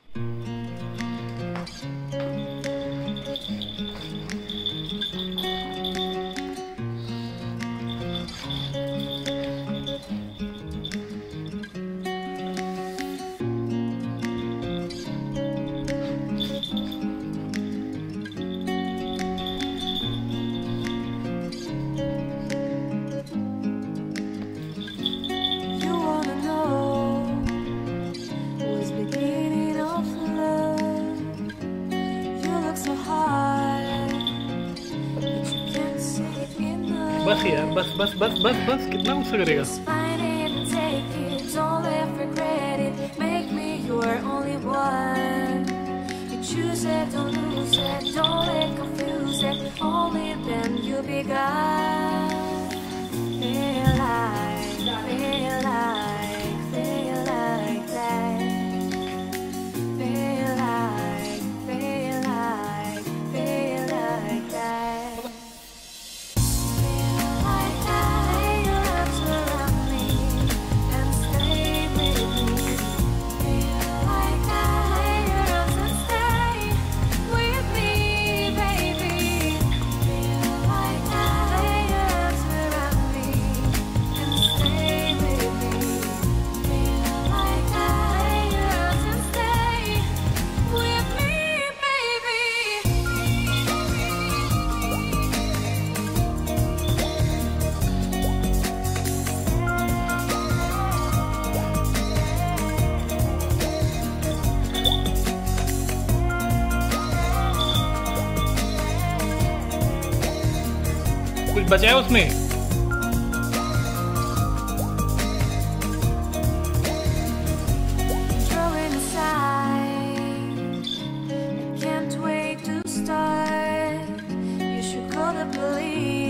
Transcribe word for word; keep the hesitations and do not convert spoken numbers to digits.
बस यार, बस बस बस बस बस कितना गुस्सा करेगा? कुछ बचा है उसमें? Can't wait to start. You should call the police.